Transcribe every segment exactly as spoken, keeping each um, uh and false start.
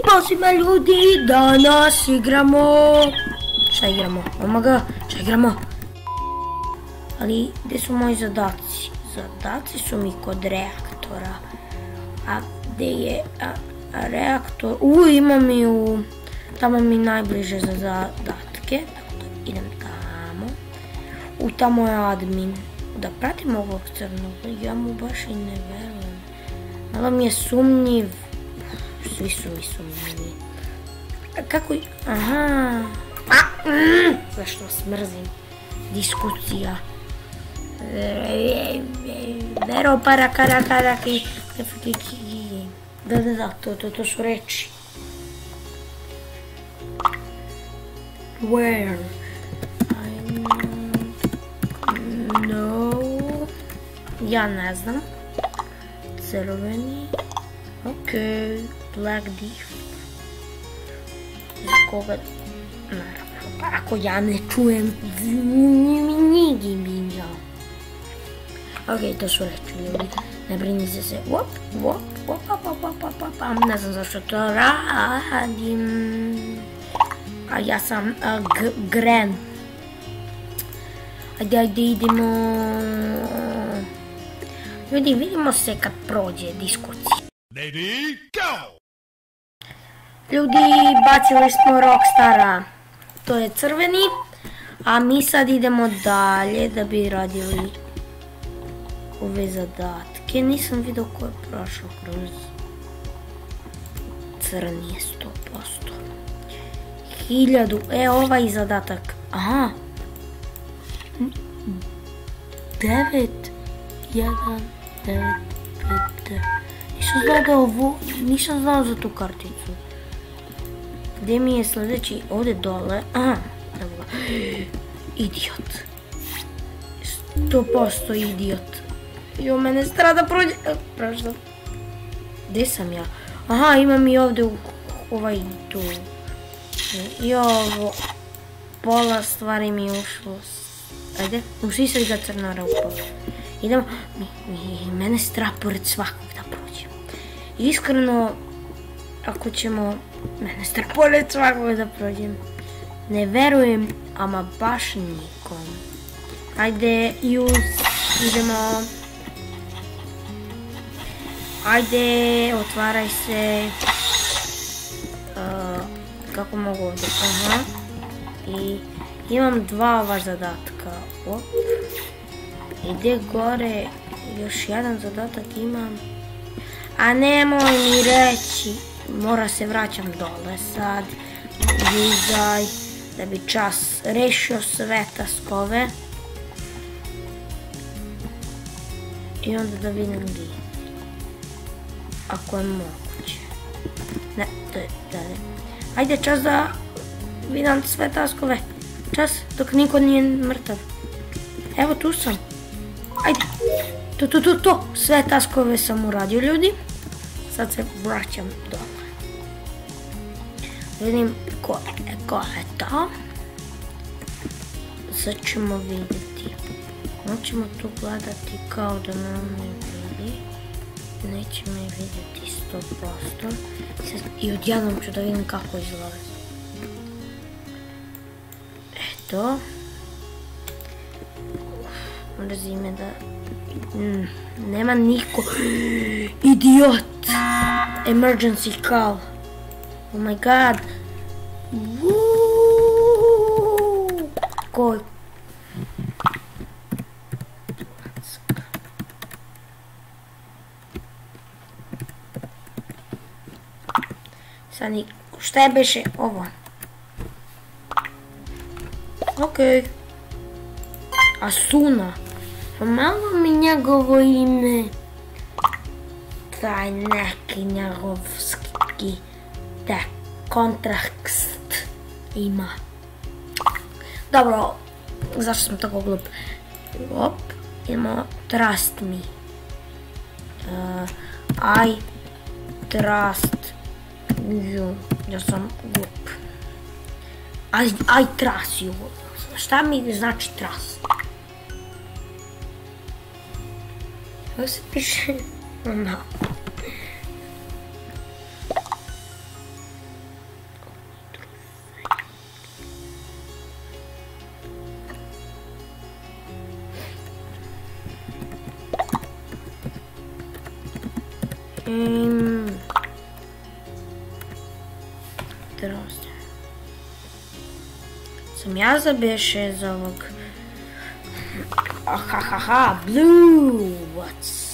Pozdrav me ljudi, danas igramo... Šta igramo? Omaga, šta igramo? Ali, gdje su moji zadaci? Zadaci su mi kod reaktora. A gdje je a, a reaktor? U, imam i u... Tamo mi najbliže za zadatke. Tako da idem tamo. U, tamo je admin. Da pratim ovog crnog, ja mu baš i ne verujem. Malo mi je sumnjiv. Svi su mi sumnjivi. Kako... Aha... A, mm, zašto vas mrzim? Diskusija. Vero para kara kara ki... Da, da, da, to, to, to su reči. Where? I'm... No... Ja ne znam. Crveni... Okej... Black Death. Za koga... Naravno, pa ako ja ne čujem... Njigi bi ja. Okej, to su reći ljudi. Ne brinite se. Wop, wop, wop, wop, wop, wop, wop. Ne znam zašto to radim. A ja sam Gren. Ajde, ajde, idemo. Ljudi, vidimo se kad prođe diskusija. Ready, go! Ljudi, bacili smo Rockstara. To je crveni. A mi sad idemo dalje da bi radili ove zadatke. Nisam vidio ko je prošao kroz crni je sto posto. Hiljadu. E, ovaj zadatak. Aha. Devet. Jedan. Devet. Pet. Nisam znao da ovo... Nisam znao za tu karticu. Gdje mi je sljedeći? Ovdje dole. Aha. Idiot. Sto posto idiot. Jo, mene strada prođe. Prošlo. Gdje sam ja? Aha, imam i ovdje u ovaj tu. I ovo. Pola stvari mi je ušlo. Ajde, usisaj ga crna rupa. Idemo. Mene strah pored svakog da prođem. Iskreno, ako ćemo... Mene strah pored svakog da prođem. Ne verujem, ama baš nikom. Ajde, use, idemo. Ajde, otvaraj se. Uh, kako mogu ovdje? Aha. I imam dva ova zadatka. Op. Ide gore, još jedan zadatak imam. A nemoj mi reći. Mora se vraćam dole sad. Dizaj. Da bi čas rešio sve taskove. I onda da vidim gdje. Ako je moguće. Ne, to je dalje. Ajde čas da vidim sve taskove. Čas dok niko nije mrtav. Evo tu sam. Ajde. To, to, to, to. Sve taskove sam uradio ljudi. Sad se vraćam dole. Vidim ko je, ko je to. Sad ćemo vidjeti. Hoćemo tu gledati kao da nam ne vidi. Neće me vidjeti sto posto. I odjednom ću da vidim kako izgleda. Eto. Mrzi me da... Mm, nema niko. Idiot! Emergency call. Oh my god. Woo! Ko je? Sad ni... Šta je beše ovo? Okej. Asuna. Pa malo mi njegovo ime. Taj neki njegovski tek kontrakt ima. Dobro, zašto sam tako glup? Op, imamo trust me. Uh, I trust you. Ja sam glup. I, I trust you. Šta mi znači trust? Ovo se piše... No. Um, Sam ja zabješe za ovog. Ahahaha, blue. What's...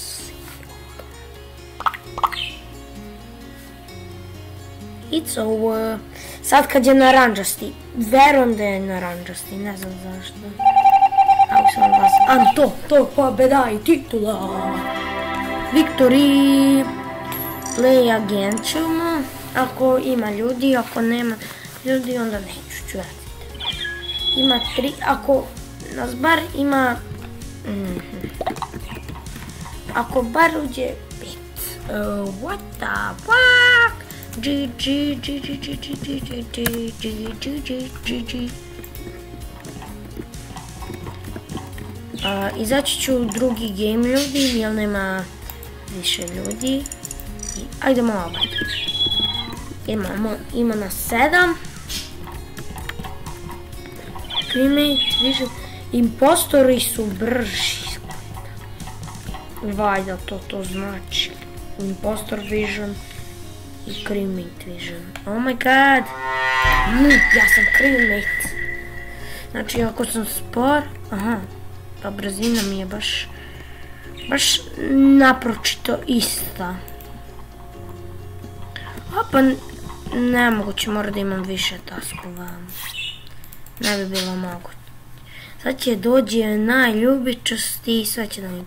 It's over. Sad kad je naranđasti. Verujem da je naranđasti. Ne znam zašto. Ako sam vas... An to, to pobjeda i titula. Victory. Play again ćemo. Ako ima ljudi, ako nema ljudi, onda neću ću raditi. Ima tri, ako nas bar ima... Mm-hmm. Ako bar uđe pet. Uh, what the fuck? G G G G G G G G G G G G G. Izaći ću u drugi game ljudi, jer nema više ljudi. I ajdemo opet. Imamo, ima nas sedam. Cremate Vision. Impostori su brži. Valjda to to znači. Impostor Vision i Cremate Vision. Oh my god. Mm, ja sam Cremate. Znači ako sam spor. Aha. Pa brzina mi je baš. Baš napročito ista. A pa nemoguće, mora da imam više taskova. Ne bi bilo moguće. Sad će dođe najljubičasti i sve će da mi...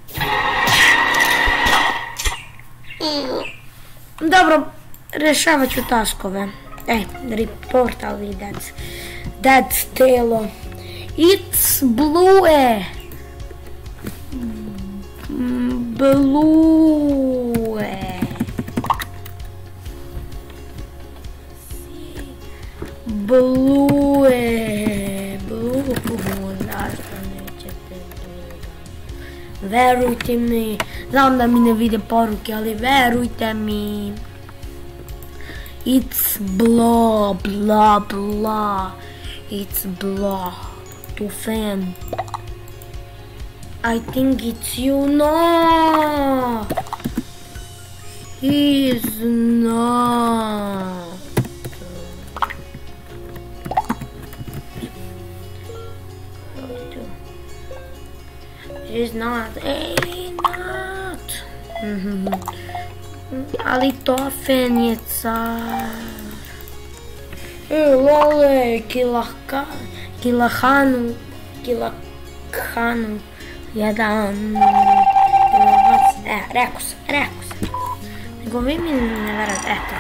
Dobro, rešavat ću taskove. Ej, report, ali that's... That's telo. It's blue. Blue. Blue, blue, zašto nećete blue? Verujte mi, znam da mi ne vide poruke, ali verujte mi. It's blah, blah, blah. It's blah. Tu fan. I think it's you, no. He's not. He's not, hey, not. Mm-hmm. Ali Tofen je car. E, lole, kilaka, kilahanu, kilahanu, jedan, e, rekao sam, rekao sam. Nego vi mi ne verate, eto.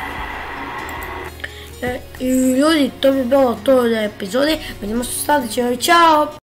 E, i ljudi, to bi bilo to od epizode, vidimo se sljedeće, čao!